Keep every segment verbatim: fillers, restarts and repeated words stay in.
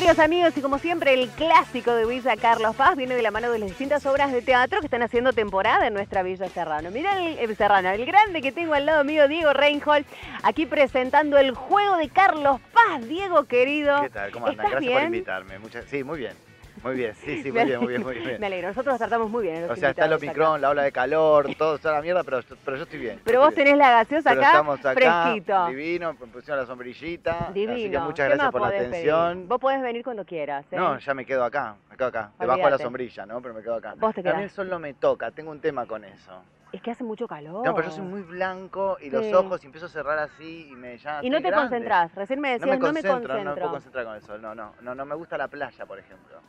Queridos amigos, y como siempre, el clásico de Villa Carlos Paz viene de la mano de las distintas obras de teatro que están haciendo temporada en nuestra Villa Serrano. Mirá el, el Serrano, el grande que tengo al lado mío, Diego Reinhold, aquí presentando el juego de Carlos Paz. Diego, querido. ¿Qué tal? ¿Cómo andan? Gracias bien? por invitarme. Muchas... Sí, muy bien. Muy bien, sí, sí, muy bien, muy bien, muy bien. Me alegro, nosotros nos tratamos muy bien. O sea, está el Omicron, la ola de calor, todo está la mierda, pero, pero yo estoy bien. Pero vos bien. tenés la gaseosa pero acá, estamos acá, fresquito. Divino, me pusieron la sombrillita. Divino. Así que muchas ¿Qué gracias más por la podés atención. pedir? Vos podés venir cuando quieras, ¿eh? No, ya me quedo acá, me quedo acá, debajo de la sombrilla, ¿no? Pero me quedo acá. Vos te quedás. A mí el sol no me toca, tengo un tema con eso. Es que hace mucho calor. No, pero yo soy muy blanco y sí. los ojos y empiezo a cerrar así y me ya Y no te grande. concentrás, recién me decías, no me no me concentro, concentro. no me puedo concentrar con el sol, no, no, no, no me gusta la playa, por ejemplo.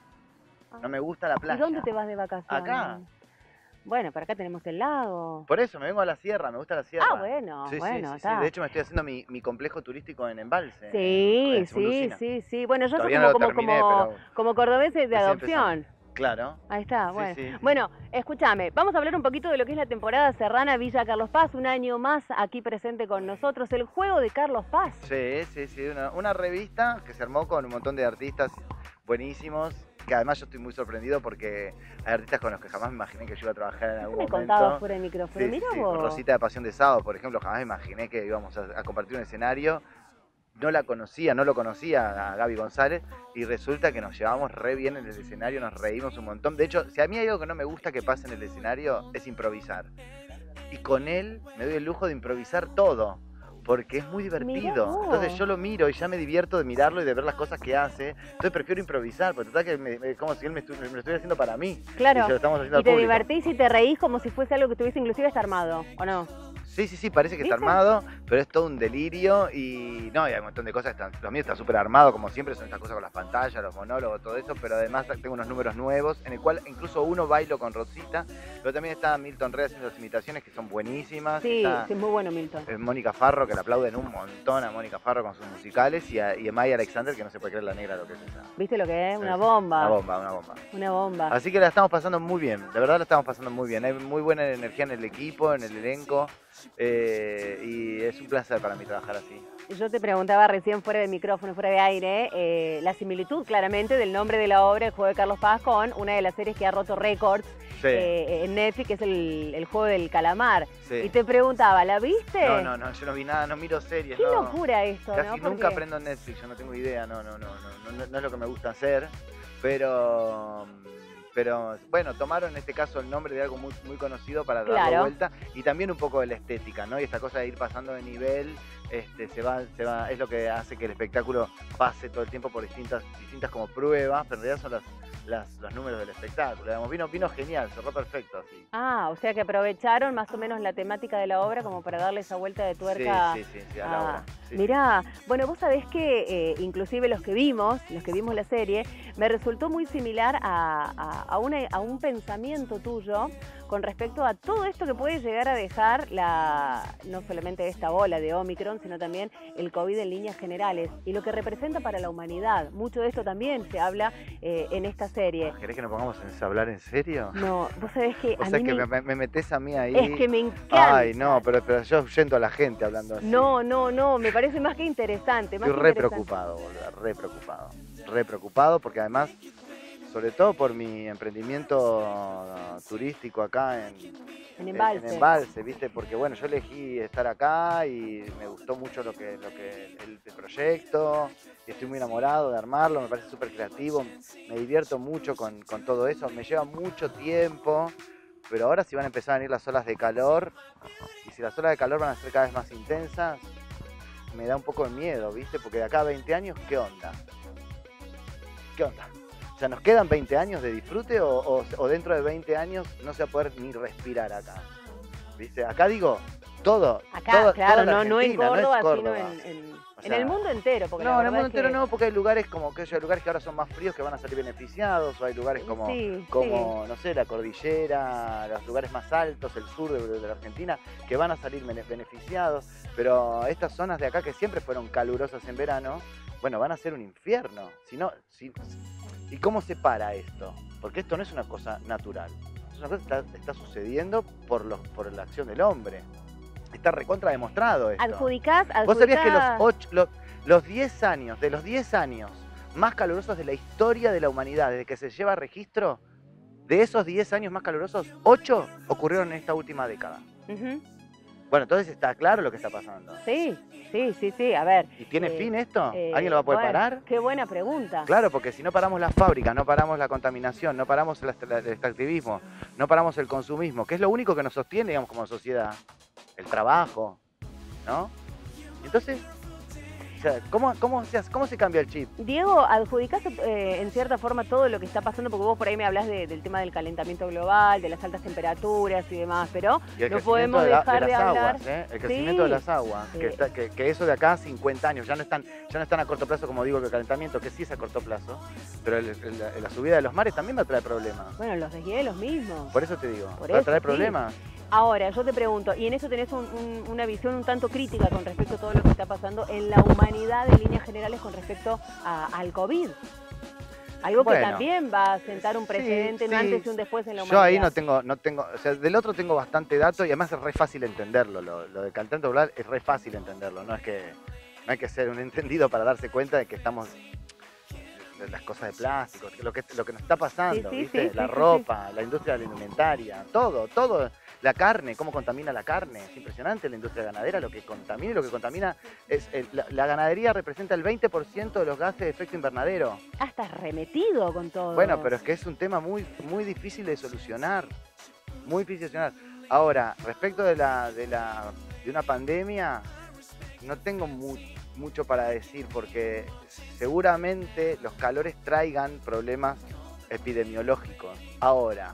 No me gusta la playa. ¿Y dónde te vas de vacaciones? Acá. Bueno, para acá tenemos el lago. Por eso, me vengo a la sierra, me gusta la sierra. Ah, bueno, sí, bueno, sí, sí, está. sí. De hecho, me estoy haciendo mi, mi complejo turístico en Embalse. Sí, en, en sí, sí, sí. Bueno, yo soy Todavía como, no lo como, terminé, como, pero como cordobés de adopción. Claro. Ahí está, bueno. Sí, sí, sí. Bueno, escúchame, vamos a hablar un poquito de lo que es la temporada serrana Villa Carlos Paz, un año más aquí presente con nosotros, el juego de Carlos Paz. Sí, sí, sí, una, una revista que se armó con un montón de artistas buenísimos, que además yo estoy muy sorprendido porque hay artistas con los que jamás me imaginé que yo iba a trabajar en algún me momento. contaba fuera de micrófono, sí, mira sí, vos. Rosita de Pasión de Sábado, por ejemplo, jamás me imaginé que íbamos a, a compartir un escenario. No la conocía, no lo conocía a Gaby González y resulta que nos llevamos re bien en el escenario, nos reímos un montón. De hecho, si a mí hay algo que no me gusta que pase en el escenario es improvisar. Y con él me doy el lujo de improvisar todo, porque es muy divertido. Entonces yo lo miro y ya me divierto de mirarlo y de ver las cosas que hace. Entonces prefiero improvisar, porque total que me, me, como si él me, estu me lo estuviera haciendo para mí. Claro, y, se lo estamos haciendo y te al público. divertís y te reís como si fuese algo que estuviese inclusive está armado, ¿o no? Sí, sí, sí, parece que ¿Viste? está armado, pero es todo un delirio y no, y hay un montón de cosas, están, lo mío está súper armado, como siempre, son estas cosas con las pantallas, los monólogos, todo eso, pero además tengo unos números nuevos, en el cual incluso uno bailo con Rosita, pero también está Milton Red haciendo las imitaciones que son buenísimas. Sí, está, sí, muy bueno Milton. Eh, Mónica Farro, que la aplauden un montón a Mónica Farro con sus musicales, y a, y a Maya Alexander, que no se puede creer la negra lo que es esa. ¿Viste lo que es? Una Es, bomba. Una bomba, una bomba. Una bomba. Así que la estamos pasando muy bien, de verdad la estamos pasando muy bien, hay muy buena energía en el equipo, en el elenco. Eh, y es un placer para mí trabajar así. Yo te preguntaba recién fuera de micrófono, fuera de aire, eh, la similitud claramente del nombre de la obra, el juego de Carlos Paz, con una de las series que ha roto récords sí. eh, en Netflix, que es el, el juego del calamar. Sí. Y te preguntaba, ¿la viste? No, no, no, yo no vi nada, no miro series. Qué no. locura esto, Casi ¿no? nunca Porque... aprendo en Netflix, yo no tengo idea, no, no, no, no, no, no es lo que me gusta hacer, pero... Pero bueno, tomaron en este caso el nombre de algo muy, muy conocido para darle claro. vuelta y también un poco de la estética, ¿no? Y esta cosa de ir pasando de nivel, este, se va, se va, es lo que hace que el espectáculo pase todo el tiempo por distintas, distintas como pruebas, pero en realidad son las, las, los números del espectáculo. Digamos, vino, vino genial, cerró perfecto así. Ah, o sea que aprovecharon más o menos la temática de la obra como para darle esa vuelta de tuerca. Sí, sí, sí, sí a la obra. Sí, mirá, sí. Bueno, vos sabés que eh, inclusive los que vimos, los que vimos la serie, me resultó muy similar a, a, a, una, a un pensamiento tuyo con respecto a todo esto que puede llegar a dejar la, no solamente esta ola de Omicron, sino también el COVID en líneas generales y lo que representa para la humanidad. Mucho de esto también se habla eh, en esta serie. ¿Querés que nos pongamos a hablar en serio? No, vos sabés que o a sea mí que me... me, me metés a mí ahí. Es que me encanta. Ay, no, pero, pero yo yendo a la gente hablando así. No, no, no, me parece más que interesante. Más Estoy que re interesante. preocupado, boludo, re preocupado. Re preocupado porque además, sobre todo por mi emprendimiento turístico acá en, en, Embalse. en Embalse, ¿viste? Porque bueno, yo elegí estar acá y me gustó mucho lo que, lo que el, el proyecto, y estoy muy enamorado de armarlo, me parece súper creativo, me divierto mucho con, con todo eso, me lleva mucho tiempo, pero ahora sí van a empezar a venir las olas de calor, y si las olas de calor van a ser cada vez más intensas, me da un poco de miedo, ¿viste? Porque de acá a veinte años, ¿qué onda? ¿Qué onda? O sea, ¿nos quedan veinte años de disfrute o, o, o dentro de veinte años no se va a poder ni respirar acá? ¿Viste? Acá digo, todo. Acá, todo, claro, toda no, no en Córdoba, no es Córdoba. sino en, en, o sea, en el mundo entero. Porque no, la en el mundo entero que... no, porque hay lugares como que hay lugares que ahora son más fríos que van a salir beneficiados, o hay lugares como, sí, como sí. no sé, la cordillera, los lugares más altos, el sur de, de la Argentina, que van a salir beneficiados, pero estas zonas de acá que siempre fueron calurosas en verano, bueno, van a ser un infierno. Si no, si, ¿y cómo se para esto? Porque esto no es una cosa natural. Es una cosa que está, está sucediendo por, los, por la acción del hombre. Está recontra demostrado esto. ¿Adjudicás? adjudicás... Vos sabías que los, ocho, los, los diez años, de los diez años más calurosos de la historia de la humanidad, desde que se lleva registro. De esos diez años más calurosos, ocho ocurrieron en esta última década. Ujú. Bueno, entonces está claro lo que está pasando. Sí, sí, sí, sí. A ver. ¿Y tiene eh, fin esto? eh, ¿Alguien lo va a poder bueno, parar? Qué buena pregunta. Claro, porque si no paramos las fábricas, no paramos la contaminación, no paramos el, el extractivismo, no paramos el consumismo, que es lo único que nos sostiene, digamos, como sociedad, el trabajo, ¿no? Entonces, o sea, ¿cómo, cómo, se, hace- cómo se cambia el chip? Diego, adjudicás eh, en cierta forma todo lo que está pasando, porque vos por ahí me hablas de- del tema del calentamiento global, de las altas temperaturas y demás, pero Y el no crecimiento podemos de, la- dejar de de, las hablar. aguas, ¿eh? El crecimiento Sí. de las aguas, que, Eh, está- que, que eso de acá a cincuenta años, ya no, están, ya no están a corto plazo como digo que el calentamiento, que sí es a corto plazo, pero el- el- la subida de los mares también va a traer problemas. Bueno, los deshielos mismos. Por eso te digo, Por va a eso, traer sí. problemas. Ahora, yo te pregunto, y en eso tenés un- un- una visión un tanto crítica con respecto a todo lo que está pasando en la humanidad en líneas generales con respecto a- al COVID. Algo que Bueno, también va a sentar un sí, precedente, un sí. antes y un después en la Yo humanidad. ahí no tengo, no tengo, o sea, del otro tengo bastante dato y además es re fácil entenderlo. Lo, lo de calentamiento global es re fácil entenderlo, no es que no hay que ser un entendido para darse cuenta de que estamos de las cosas de plástico, lo que, lo que nos está pasando, Sí, sí, ¿viste? sí, La sí, sí, ropa, la industria alimentaria, todo, todo, la carne, cómo contamina la carne, es impresionante la industria ganadera, lo que contamina y lo que contamina es, el- la, la ganadería representa el veinte por ciento de los gases de efecto invernadero. Ah, estás remetido con todo. Bueno, pero es que es un tema muy, muy difícil de solucionar, muy difícil de solucionar. Ahora, respecto de la, de la, de una pandemia, no tengo mu- mucho para decir porque seguramente los calores traigan problemas epidemiológicos. Ahora,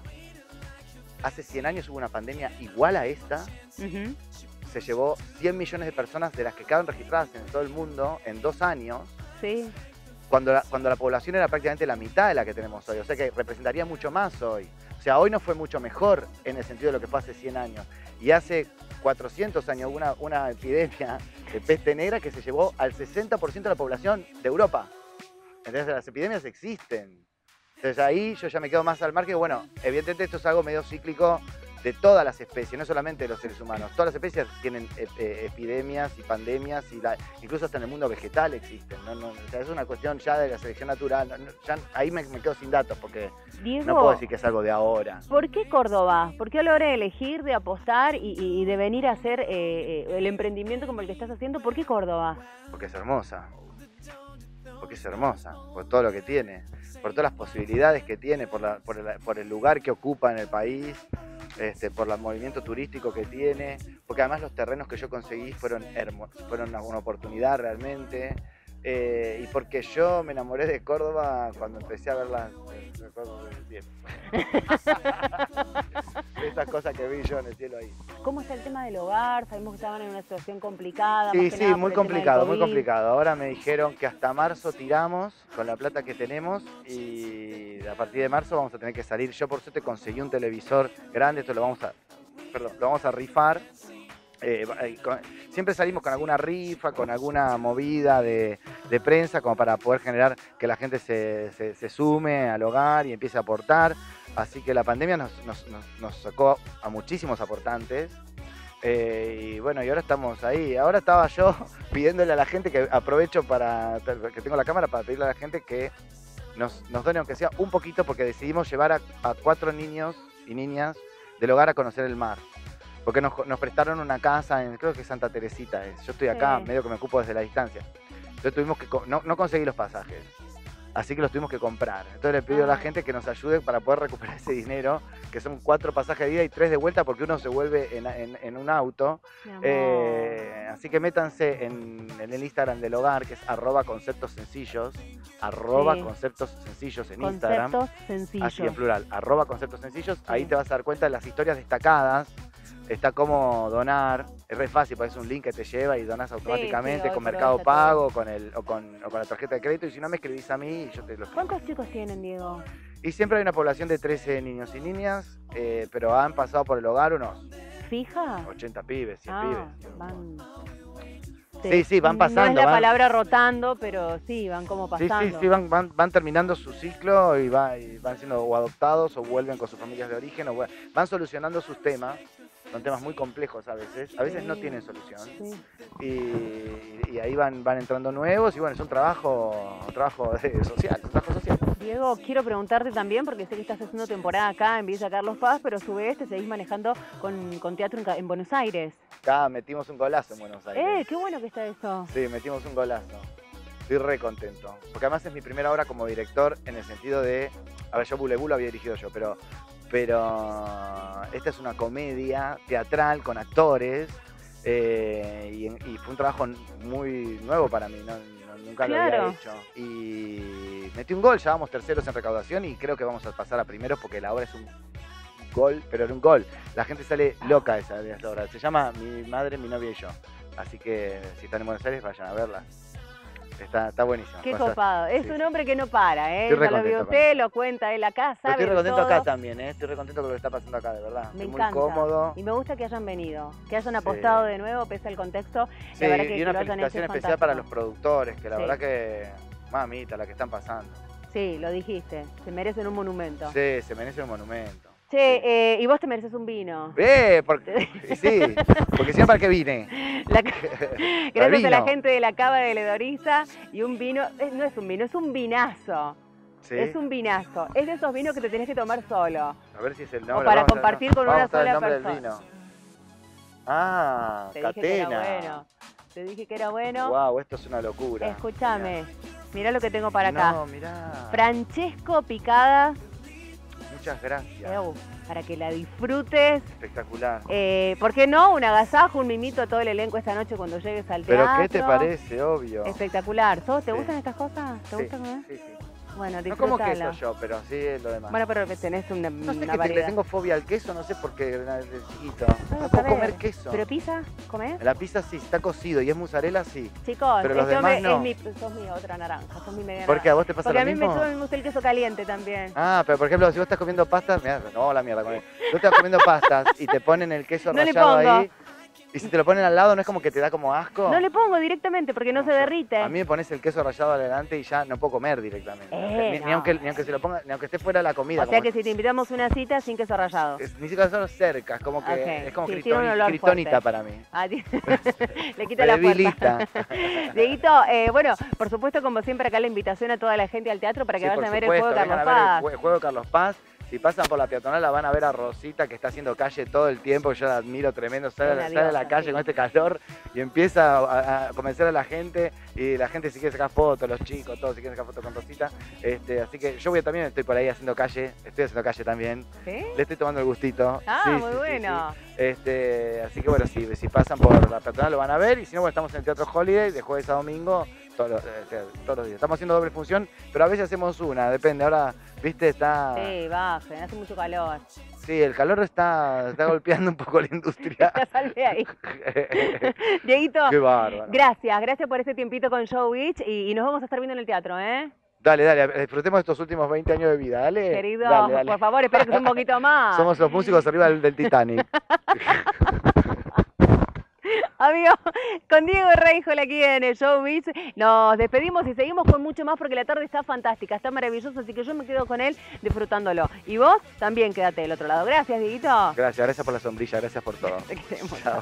hace cien años hubo una pandemia igual a esta, Ujú. se llevó cien millones de personas de las que quedaron registradas en todo el mundo en dos años. Sí. Cuando la, cuando la población era prácticamente la mitad de la que tenemos hoy, o sea que representaría mucho más hoy. O sea, hoy no fue mucho mejor en el sentido de lo que fue hace cien años. Y hace cuatrocientos años hubo una, una epidemia de peste negra que se llevó al sesenta por ciento de la población de Europa. Entonces las epidemias existen. Entonces ahí yo ya me quedo más al margen. Bueno, evidentemente esto es algo medio cíclico de todas las especies, no solamente de los seres humanos. Todas las especies tienen eh, eh, epidemias y pandemias, y la- incluso hasta en el mundo vegetal existen. ¿no? No, o sea, es una cuestión ya de la selección natural. no- no, ya ahí me, me quedo sin datos porque Diego, no puedo decir que es algo de ahora. ¿por qué Córdoba? ¿Por qué a la hora de elegir, de apostar y, y de venir a hacer eh, eh, el emprendimiento como el que estás haciendo? ¿Por qué Córdoba? Porque es hermosa. Porque es hermosa, por todo lo que tiene, por todas las posibilidades que tiene, por, la- por el, por el lugar que ocupa en el país, este, por el movimiento turístico que tiene, porque además los terrenos que yo conseguí fueron hermosos, fueron una, una oportunidad realmente, eh, y porque yo me enamoré de Córdoba cuando empecé a ver las recuerdo del tiempo. Estas cosas que vi yo en el cielo ahí. ¿Cómo está el tema del hogar? Sabemos que estaban en una situación complicada. Sí, más que sí, nada por muy el tema del complicado, muy COVID. complicado. Ahora me dijeron que hasta marzo tiramos con la plata que tenemos y a partir de marzo vamos a tener que salir. Yo por suerte conseguí un televisor grande, esto lo vamos a, perdón, lo vamos a rifar. Eh, eh, con- siempre salimos con alguna rifa, con alguna movida de, de prensa como para poder generar que la gente se, se- se sume al hogar y empiece a aportar. Así que la pandemia nos, nos- nos- nos sacó a muchísimos aportantes. Eh, y bueno, y ahora estamos ahí. Ahora estaba yo pidiéndole a la gente, que aprovecho para que tengo la cámara para pedirle a la gente que nos, nos done aunque sea un poquito, porque decidimos llevar a, a cuatro niños y niñas del hogar a conocer el mar. Porque nos, nos prestaron una casa en, creo que Santa Teresita es. Yo estoy acá, Sí. medio que me ocupo desde la distancia. Entonces tuvimos que, co- no, no conseguí los pasajes. Así que los tuvimos que comprar. Entonces le pido a la Ah. gente que nos ayude para poder recuperar ese dinero, que son cuatro pasajes de ida y tres de vuelta, porque uno se vuelve en, en- en un auto. Mi amor. Eh, así que métanse en, en el Instagram del hogar, que es arroba conceptos sencillos, arroba Sí. conceptos sencillos en Instagram. Conceptos sencillos. Así en plural, arroba conceptos sencillos. Ahí Sí. te vas a dar cuenta de las historias destacadas. Está cómo donar, es re fácil, porque es un link que te lleva y donás automáticamente hoy con por hoy Mercado está todo. Pago con el, o, con, o con la tarjeta de crédito, y si no me escribís a mí y yo te lo explico. ¿Cuántos chicos tienen, Diego? Y siempre hay una población de trece niños y niñas, eh, pero han pasado por el hogar unos ¿Fija? ochenta pibes, cien Ah, pibes. van... Sí, sí, van No pasando, es la van- palabra rotando, pero sí, van como Sí, pasando. sí, sí, van, van, van terminando su ciclo y, va- y van siendo o adoptados o vuelven con sus familias de origen, o vuel- van solucionando sus temas. son temas muy complejos a veces, a veces Sí. no tienen solución. Sí. Y, y ahí van, van entrando nuevos y bueno, es un trabajo, un trabajo de- social, un trabajo social. Diego, quiero preguntarte también, porque sé que estás haciendo temporada acá en Villa Carlos Paz, pero a su vez te seguís manejando con, con teatro en, Ca- en Buenos Aires. Acá metimos un golazo en Buenos Aires. ¡Eh, qué bueno que está eso! Sí, metimos un golazo. Estoy re contento. Porque además es mi primera obra como director en el sentido de... A ver, yo Bulebú lo había dirigido yo, pero, pero esta es una comedia teatral con actores eh, y, y fue un trabajo muy nuevo para mí, ¿no? No- nunca lo Claro. había hecho. Y metí un gol, ya vamos terceros en recaudación y creo que vamos a pasar a primeros porque la obra es un gol, pero era un gol. La gente sale loca de esa, de esa obra. Se llama Mi madre, mi novia y yo. Así que si están en Buenos Aires, vayan a verla. Está, está buenísimo. Qué Pasa- copado. Es sí. un hombre que no para, ¿eh? Estoy re Ya lo vio contento con usted, eso. lo cuenta él acá, Pero sabe estoy re de contento todo. acá también, ¿eh? Estoy re contento con lo que está pasando acá, de verdad. Me Estoy encanta. muy cómodo. Y me gusta que hayan venido, que hayan apostado de nuevo, pese al contexto. Sí, la verdad que, y que una lo hayan hecho felicitación es especial para los fantástico. productores, que la Sí. verdad que, mamita, la que están pasando. Sí, lo dijiste, se merecen un monumento. Sí, se merece un monumento. Che, Sí. eh, y vos te mereces un vino. ¡Eh! Porque, y sí, porque si no, ¿para qué vine? La- Para Gracias a la vino. gente de la Cava de Ledoriza y un vino, eh, no es un vino, es un vinazo. ¿Sí? Es un vinazo. Es de esos vinos que te tenés que tomar solo. A ver si es el O nombre. para vamos a- compartir con vamos una a ver el sola nombre del persona. vino. Ah, Te dije que era Catena. bueno. Te dije que era bueno. Wow, esto es una locura. Escúchame, mirá lo que tengo para acá. No, mirá. Francesco picada, Muchas gracias. eh, uh, para que la disfrutes. Espectacular. Eh, ¿Por qué no? Un agasajo, un mimito a todo el elenco esta noche cuando llegues al Pero teatro. ¿qué te parece? Obvio. Espectacular. ¿Sos- ¿Te Sí. gustan estas cosas? ¿Te Sí, gusta comer? sí, sí. Bueno, No como disfrutala. queso yo, pero sí es lo demás. Bueno, pero que tenés una, no sé una que te- le variedad. tengo fobia al queso, no sé por qué desde chiquito. No, No a puedo ver. comer queso. ¿Pero pizza? ¿Comés? La pizza sí, está cocido y es mozzarella sí. Chicos, Pero los este hombre demás no. es mi, sos mi otra naranja, sos mi media ¿Por qué? ¿A naranja. vos te pasa Porque lo a mí mismo? me, me gusta el queso caliente también. Ah, pero por ejemplo, si vos estás comiendo pastas, mirá, no, la mierda con él. Tú estás comiendo pastas y te ponen el queso No le rallado pongo. ahí. Y si te lo ponen al lado, ¿no es como que te da como asco? No le pongo directamente porque no, se yo- derrite. A mí me pones el queso rallado adelante y ya no puedo comer directamente. Eh, ni, ni no. aunque, ni aunque se lo ponga, ni aunque esté fuera de la comida. O sea como- que si te invitamos a una cita sin queso rallado. es- ni siquiera son cerca, es como que Ok, es como sí, criptoni- tiene un olor kriptonita fuerte. para mí. Ah, ti- le quita Me la debilita. fuerza. Dieguito, eh, bueno, por supuesto, como siempre, acá la invitación a toda la gente al teatro para que Sí, por vayan a ver el supuesto, juego de vengan Carlos a ver Paz. el jue- juego de Carlos Paz. Si pasan por la peatonal la van a ver a Rosita que está haciendo calle todo el tiempo, yo la admiro tremendo, sale, Una sale a la diosa, calle sí. con este calor y empieza a, a convencer a la gente y la gente si quiere sacar fotos, los chicos, todos si quieren sacar fotos con Rosita. Este, así que yo voy también, estoy por ahí haciendo calle, estoy haciendo calle también, ¿Sí? le estoy tomando el gustito. Ah, Sí, muy sí, sí, bueno. sí. Este, así que bueno, si, si pasan por la peatonal lo van a ver y si no, bueno, estamos en el Teatro Holiday de jueves a domingo. Todos los, eh, todos los días. Estamos haciendo doble función, pero a veces hacemos una, depende. Ahora, viste, está... Sí, bajen, hace mucho calor. Sí, el calor está, está golpeando un poco la industria. Ya sal de ahí. Dieguito, Qué bárbaro. gracias, gracias por este tiempito con Show Beach y, y nos vamos a estar viendo en el teatro, ¿eh? Dale, dale, disfrutemos estos últimos veinte años de vida, dale. Querido, Dale, dale. por favor, espero que sea un poquito más. Somos los músicos arriba del, del Titanic. Amigo, con Diego Reijola aquí en el Show Beach, nos despedimos y seguimos con mucho más porque la tarde está fantástica, está maravillosa, así que yo me quedo con él disfrutándolo. Y vos también quédate del otro lado. Gracias, Dieguito. Gracias, gracias por la sombrilla, gracias por todo. Te queremos. Chao.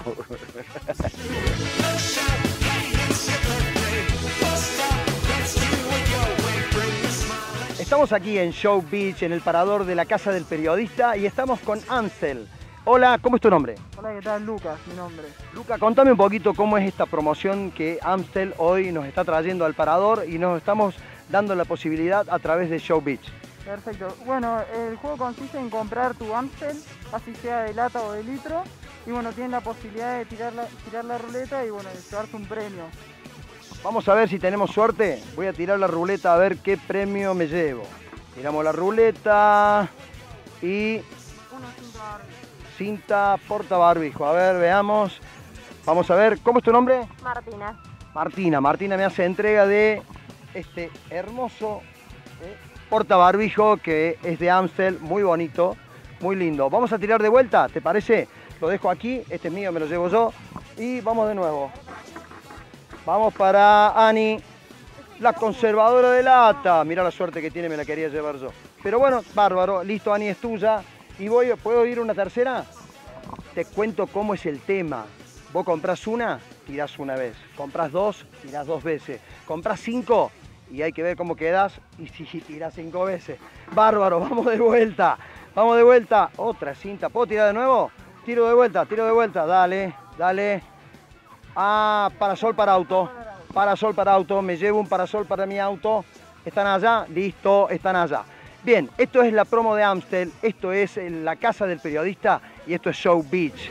Estamos aquí en Show Beach, en el parador de la Casa del Periodista, y estamos con Ansel. Hola, ¿cómo es tu nombre? Hola, ¿qué tal? Lucas, mi nombre. Luca, contame un poquito cómo es esta promoción que Amstel hoy nos está trayendo al parador y nos estamos dando la posibilidad a través de Show Beach. Perfecto. Bueno, el juego consiste en comprar tu Amstel, así sea de lata o de litro, y bueno, tienen la posibilidad de tirar la, tirar la ruleta y bueno, de llevarse un premio. Vamos a ver si tenemos suerte. Voy a tirar la ruleta a ver qué premio me llevo. Tiramos la ruleta y Uno cinta Barbie. cinta porta barbijo. A ver, veamos. Vamos a ver, ¿cómo es tu nombre? Martina. Martina. Martina me hace entrega de este hermoso eh, porta barbijo que es de Amstel, muy bonito, muy lindo. Vamos a tirar de vuelta, ¿te parece? Lo dejo aquí, este es mío, me lo llevo yo. Y vamos de nuevo. Vamos para Ani, la conservadora de lata. Mira la suerte que tiene, me la quería llevar yo. Pero bueno, bárbaro, listo, Ani, es tuya. Y voy, ¿puedo ir una tercera? te cuento cómo es el tema. Vos comprás una, tirás una vez. Comprás dos, tirás dos veces. Comprás cinco y hay que ver cómo quedás y si tirás cinco veces. Bárbaro, vamos de vuelta. Vamos de vuelta. Otra cinta. ¿Puedo tirar de nuevo? Tiro de vuelta, tiro de vuelta. Dale, dale. Ah, parasol para auto. Parasol para auto. Me llevo un parasol para mi auto. ¿Están allá? Listo, están allá. Bien, esto es la promo de Amstel. Esto es la casa del periodista y esto es Show Beach.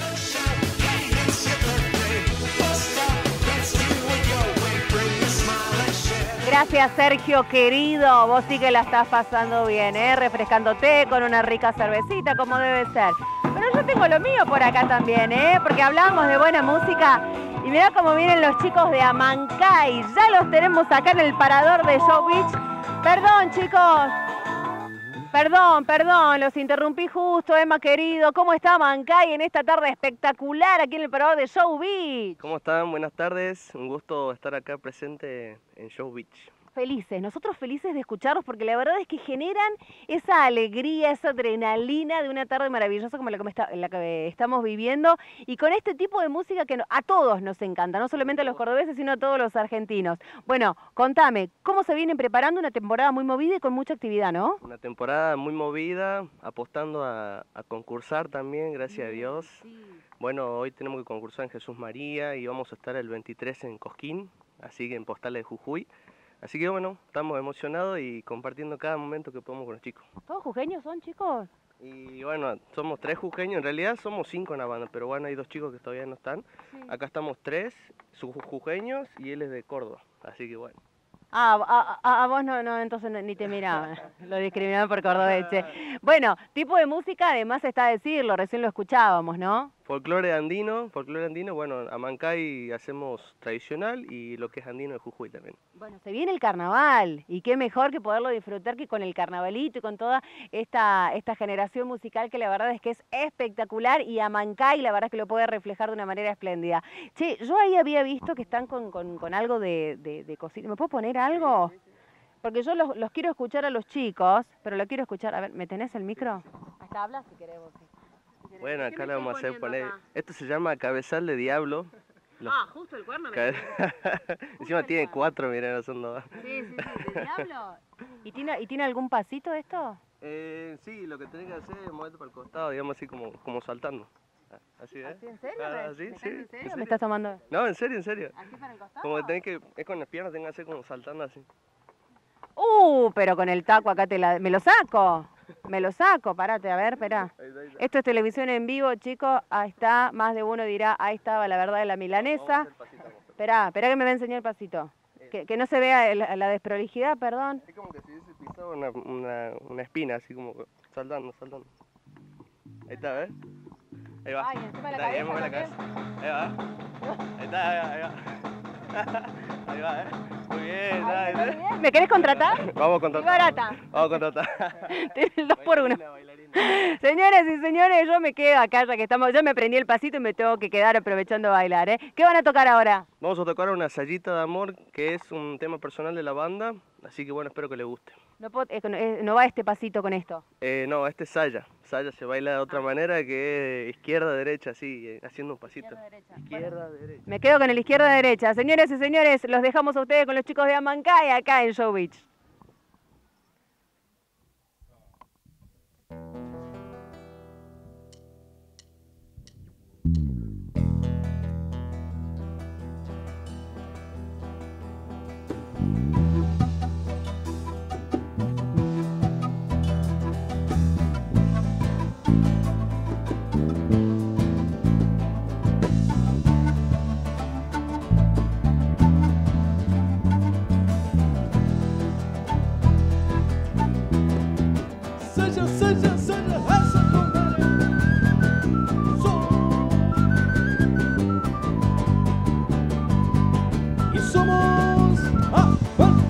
Gracias, Sergio, querido. Vos sí que la estás pasando bien, ¿eh? Refrescándote con una rica cervecita, como debe ser. Pero yo tengo lo mío por acá también, ¿eh? Porque hablamos de buena música. Y mirá cómo vienen los chicos de Amancay. Ya los tenemos acá en el parador de Show Beach. Perdón, chicos. Perdón, perdón, los interrumpí justo, Emma, querido. ¿Cómo está Amancay en esta tarde espectacular aquí en el parador de Show Beach? ¿Cómo están? Buenas tardes. Un gusto estar acá presente en Show Beach. Felices, nosotros felices de escucharlos porque la verdad es que generan esa alegría, esa adrenalina de una tarde maravillosa como la que, está, la que estamos viviendo y con este tipo de música que a todos nos encanta, no solamente a los cordobeses sino a todos los argentinos. Bueno, contame, ¿cómo se vienen preparando una temporada muy movida y con mucha actividad, no? Una temporada muy movida, apostando a, a concursar también, gracias a Dios. Sí. Bueno, hoy tenemos que concursar en Jesús María y vamos a estar el veintitrés en Cosquín, así que en Postales de Jujuy. Así que bueno, estamos emocionados y compartiendo cada momento que podemos con los chicos. ¿Todos jujeños son, chicos? Y bueno, somos tres jujeños, en realidad somos cinco en la banda, pero bueno, hay dos chicos que todavía no están. Sí. Acá estamos tres, sus jujeños y él es de Córdoba, así que bueno. Ah, a, a, a vos no, no, entonces no, ni te miraba, lo discriminaban por cordobés. Bueno, tipo de música, además está a decirlo, recién lo escuchábamos, ¿no? Folclore andino, folclore andino, bueno, Amancay hacemos tradicional y lo que es andino de Jujuy también. Bueno, se viene el carnaval y qué mejor que poderlo disfrutar que con el carnavalito y con toda esta, esta generación musical que la verdad es que es espectacular y Amancay la verdad es que lo puede reflejar de una manera espléndida. Che, yo ahí había visto que están con, con, con algo de, de, de cocina. ¿Me puedo poner algo? Porque yo los, los quiero escuchar a los chicos, pero lo quiero escuchar. A ver, ¿me tenés el micro? Hasta habla si querés vos. Sí. Bueno, acá le vamos a hacer poner. Acá? Esto se llama cabezal de diablo. Los... Ah, justo el cuerno. Cabe... Encima tiene eso? Cuatro, miren, no son dos. Sí, sí, sí, de diablo. ¿Y tiene, ¿Y tiene algún pasito esto? Eh, sí, lo que tenés que hacer es moverte para el costado, digamos así como, como saltando. Así, ¿eh? ¿Así en serio? Ah, ¿sí? ¿Me, sí, ¿En serio? ¿En ¿Me estás tomando? No, en serio, en serio. ¿Así para el costado? Como que tenés que, es con las piernas, tenés que hacer como saltando así. Uh, pero con el taco acá te la... ¿Me lo saco? Me lo saco, parate, a ver, espera. Esto es televisión en vivo, chicos. Ahí está, más de uno dirá, ahí estaba la verdad de la milanesa. Esperá, esperá que me va a enseñar el pasito. Que, que no se vea el, la desprolijidad, perdón. Es como que si hubiese pisado una, una, una espina, así como saltando, saltando. Ahí está, ¿ves? Ahí va. Ay, encima ahí la está, cabeza, ahí, la cabeza. Ahí va. Ahí está, ahí va, ahí va. Ahí va, ¿eh? Muy bien, Ay, dale. ¿eh? ¿Me querés contratar? Vamos a contratar. Y barata. Vamos a contratar. Tiene el dos por uno. Señores y señores, yo me quedo acá ya que estamos, yo me prendí el pasito y me tengo que quedar aprovechando a bailar, ¿eh? ¿Qué van a tocar ahora? Vamos a tocar una Sayita de Amor, que es un tema personal de la banda, así que bueno, espero que les guste. No, puedo, eh, no va este pasito con esto. Eh, no, este es Saya. Saya se baila de otra ah. manera, que es izquierda-derecha, así, eh, haciendo un pasito. Izquierda-derecha. Izquierda-derecha. Me quedo con el izquierda-derecha. Señores y señores, los dejamos a ustedes con los chicos de Amancay acá en Show Beach. Seja, seja, seja essa mulher. Sou. E somos a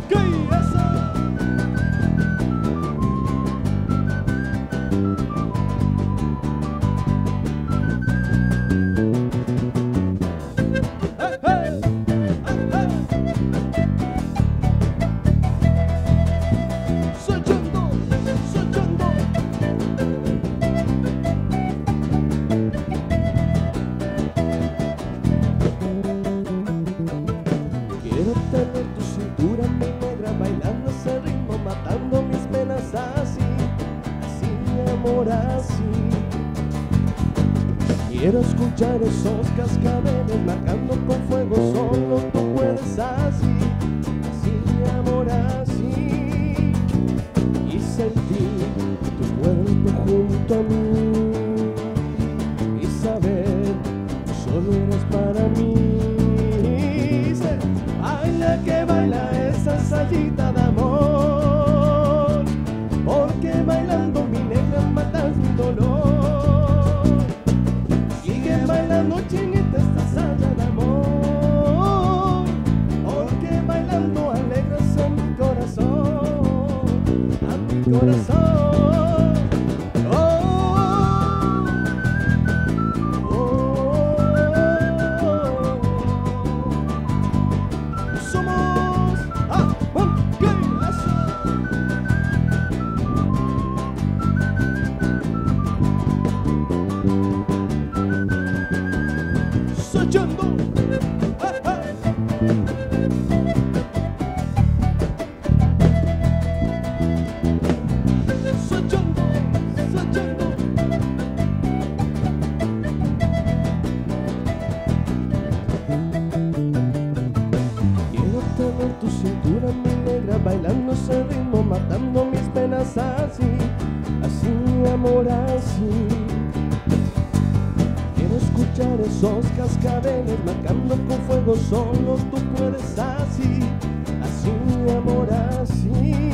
Quiero escuchar esos cascabeles marcando con fuego, solo tú puedes así, así amor así, y sentir tu cuerpo junto a mí, y saber que solo eres para mí. Dice, baila que baila esa sayita de amor, porque bailando mi negra matas mi dolor. Sigue bailando chinita esta saya de amor, porque bailando alegras a mi corazón, a mi corazón. Bailando ese ritmo, matando mis penas así, así amor así. Quiero escuchar esos cascabeles marcando con fuego, solo tú puedes así, así amor así.